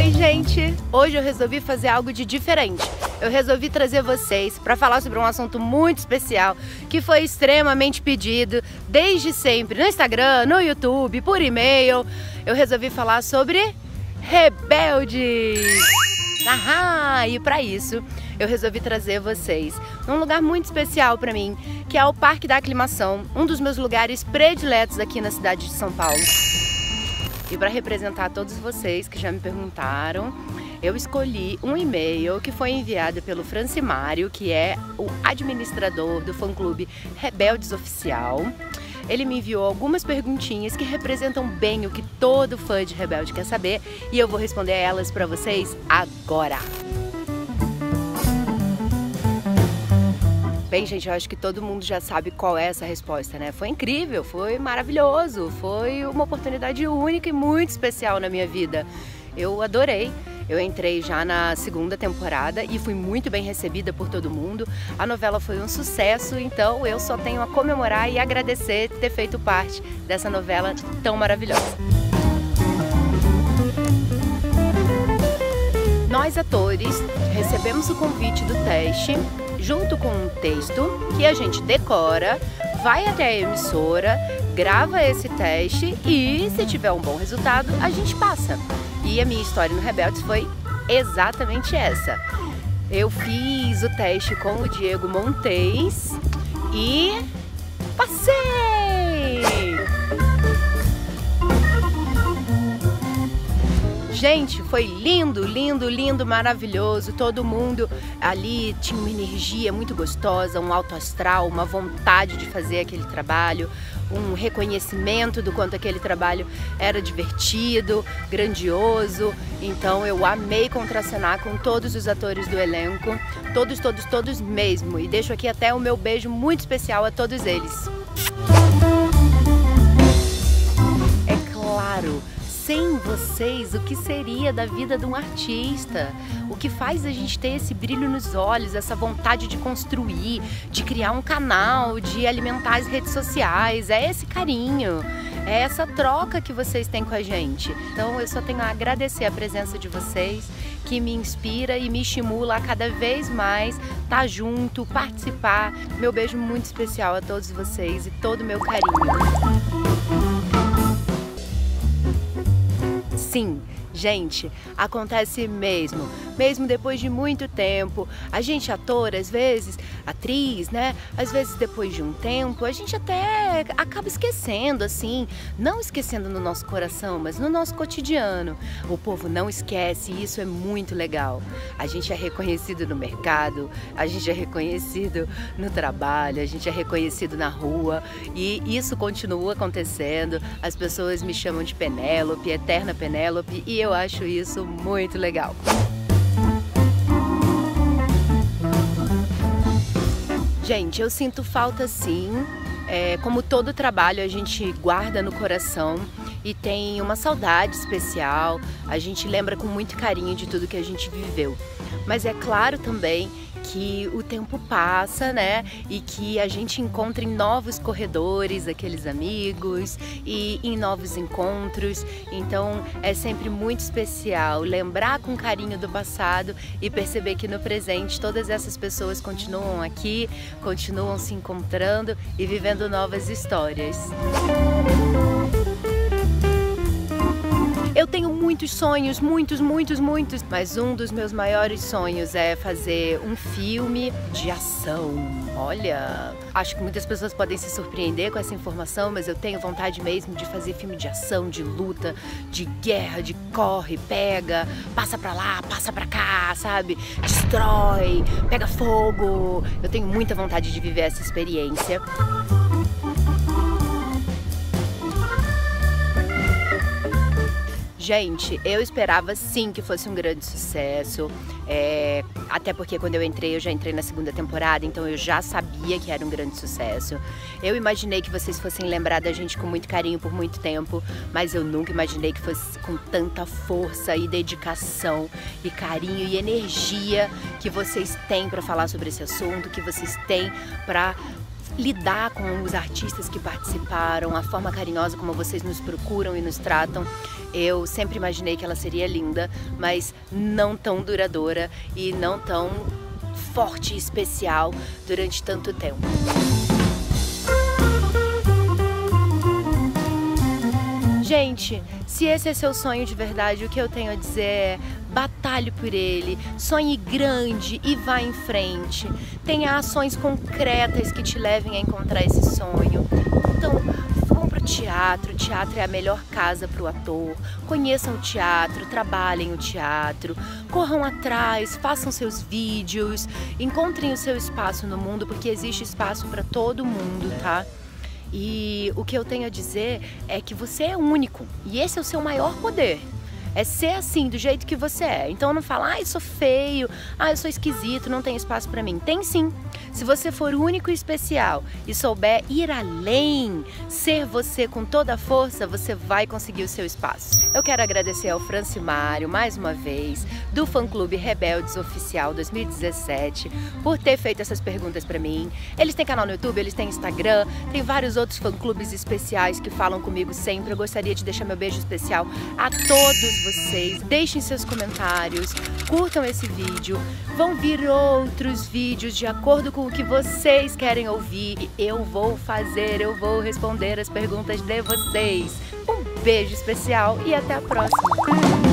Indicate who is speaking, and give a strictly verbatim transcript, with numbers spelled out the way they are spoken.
Speaker 1: Oi, gente! Hoje eu resolvi fazer algo de diferente. Eu resolvi trazer vocês para falar sobre um assunto muito especial que foi extremamente pedido desde sempre no Instagram, no YouTube, por e-mail. Eu resolvi falar sobre rebeldes. Aham! E para isso eu resolvi trazer vocês num lugar muito especial para mim, que é o Parque da Aclimação, um dos meus lugares prediletos aqui na cidade de São Paulo. E para representar todos vocês que já me perguntaram, eu escolhi um e-mail que foi enviado pelo Francimário, que é o administrador do fã-clube Rebeldes Oficial. Ele me enviou algumas perguntinhas que representam bem o que todo fã de Rebelde quer saber e eu vou responder elas para vocês agora. Bem, gente, eu acho que todo mundo já sabe qual é essa resposta, né? Foi incrível, foi maravilhoso, foi uma oportunidade única e muito especial na minha vida. Eu adorei. Eu entrei já na segunda temporada e fui muito bem recebida por todo mundo. A novela foi um sucesso, então eu só tenho a comemorar e agradecer ter feito parte dessa novela tão maravilhosa. Nós, atores, recebemos o convite do teste junto com um texto que a gente decora, vai até a emissora, grava esse teste e, se tiver um bom resultado, a gente passa. E a minha história no Rebeldes foi exatamente essa. Eu fiz o teste com o Diego Montes e passei! Gente, foi lindo, lindo, lindo, maravilhoso. Todo mundo ali tinha uma energia muito gostosa, um alto astral, uma vontade de fazer aquele trabalho, um reconhecimento do quanto aquele trabalho era divertido, grandioso. Então eu amei contracenar com todos os atores do elenco, todos, todos, todos mesmo. E deixo aqui até o meu beijo muito especial a todos eles. É claro, sem vocês, o que seria da vida de um artista? O que faz a gente ter esse brilho nos olhos, essa vontade de construir, de criar um canal, de alimentar as redes sociais? É esse carinho, é essa troca que vocês têm com a gente. Então eu só tenho a agradecer a presença de vocês, que me inspira e me estimula a cada vez mais estar junto, participar. Meu beijo muito especial a todos vocês e todo o meu carinho. Sim, gente, acontece mesmo, mesmo depois de muito tempo. A gente, ator, às vezes, atriz, né? Às vezes, depois de um tempo, a gente até acaba esquecendo, assim, não esquecendo no nosso coração, mas no nosso cotidiano. O povo não esquece e isso é muito legal. A gente é reconhecido no mercado, a gente é reconhecido no trabalho, a gente é reconhecido na rua e isso continua acontecendo. As pessoas me chamam de Penélope, eterna Penélope, e eu acho isso muito legal. Gente, eu sinto falta sim, é, como todo trabalho a gente guarda no coração e tem uma saudade especial, a gente lembra com muito carinho de tudo que a gente viveu. Mas é claro também que o tempo passa, né? E que a gente encontra em novos corredores aqueles amigos e em novos encontros. Então é sempre muito especial lembrar com carinho do passado e perceber que no presente todas essas pessoas continuam aqui, continuam se encontrando e vivendo novas histórias. Eu tenho muitos sonhos, muitos, muitos, muitos, mas um dos meus maiores sonhos é fazer um filme de ação. Olha, acho que muitas pessoas podem se surpreender com essa informação, mas eu tenho vontade mesmo de fazer filme de ação, de luta, de guerra, de corre, pega, passa pra lá, passa pra cá, sabe? Destrói, pega fogo. Eu tenho muita vontade de viver essa experiência. Gente, eu esperava sim que fosse um grande sucesso, é, até porque quando eu entrei, eu já entrei na segunda temporada, então eu já sabia que era um grande sucesso. Eu imaginei que vocês fossem lembrar da gente com muito carinho por muito tempo, mas eu nunca imaginei que fosse com tanta força e dedicação e carinho e energia que vocês têm para falar sobre esse assunto, que vocês têm para lidar com os artistas que participaram, a forma carinhosa como vocês nos procuram e nos tratam. Eu sempre imaginei que ela seria linda, mas não tão duradoura e não tão forte e especial durante tanto tempo. Gente, se esse é seu sonho de verdade, o que eu tenho a dizer é: batalhe por ele, sonhe grande e vá em frente. Tenha ações concretas que te levem a encontrar esse sonho. Então, vão para o teatro, o teatro é a melhor casa para o ator. Conheçam o teatro, trabalhem o teatro, corram atrás, façam seus vídeos, encontrem o seu espaço no mundo, porque existe espaço para todo mundo, tá? E o que eu tenho a dizer é que você é único e esse é o seu maior poder. É ser assim, do jeito que você é. Então não fala, ah, eu sou feio, ah, eu sou esquisito, não tem espaço pra mim. Tem sim. Se você for único e especial e souber ir além, ser você com toda a força, você vai conseguir o seu espaço. Eu quero agradecer ao Francimário, mais uma vez, do fã-clube Rebeldes Oficial dois mil e dezessete, por ter feito essas perguntas pra mim. Eles têm canal no YouTube, eles têm Instagram, tem vários outros fã-clubes especiais que falam comigo sempre. Eu gostaria de deixar meu beijo especial a todos vocês. Deixem seus comentários, curtam esse vídeo, vão vir outros vídeos de acordo com o que vocês querem ouvir. Eu vou fazer, eu vou responder as perguntas de vocês. Um beijo especial e até a próxima!